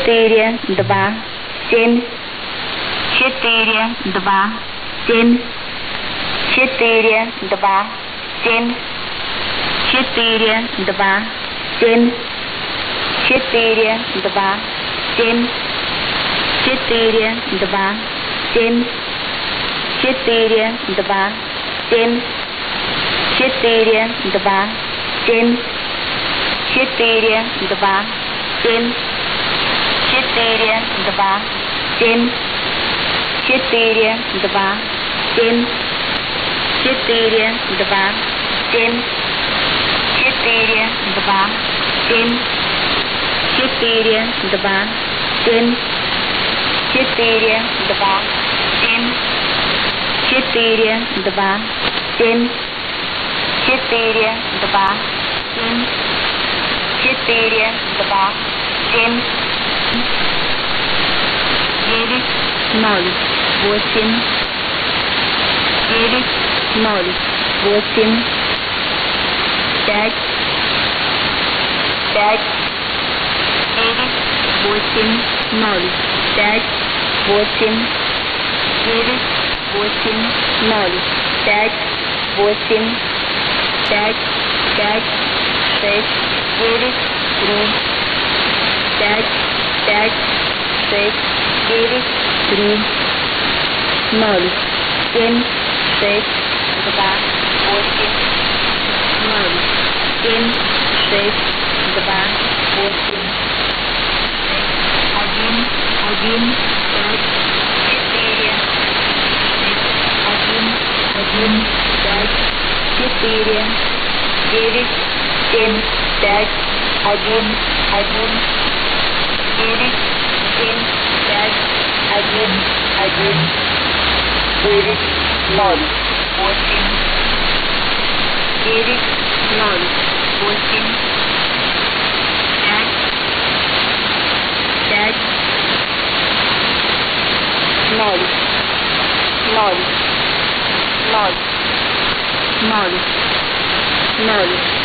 4, 2, 7, 4, 2, 7, 4, 2, 7, 4, 2, 7, 4, 2, 7, 4, 2, 7, 4, 2, 7, 4, 2, 7, 4, 2, 7, 4, 2, 7, 4, 2, 7, 4, 2, 7, 4, 2, 7, 4, 2, 7, 4, 2, 7, 4, 2, 7, 4, 2, 7, 4, 2, 7, 9, 0, 8, 9, 0, 8, 5, 5, 9, 8, 0, 5, 8, 9, 8, 0, 5, 8, 5, 5, 6, 9, 3, 5, 5, 6, 9, 3, 0, 7, 6, 2, 8, 0, 7, 6, 2, 8, 1, 1, 5, 4, 1, 1, 5, 4, 9, 7, 5, 1, 1, 9, 7, 5, 1, 1, 9, 0, 8, 9, 0, 8, 5, 5, 0, 0, 0, 0, 0.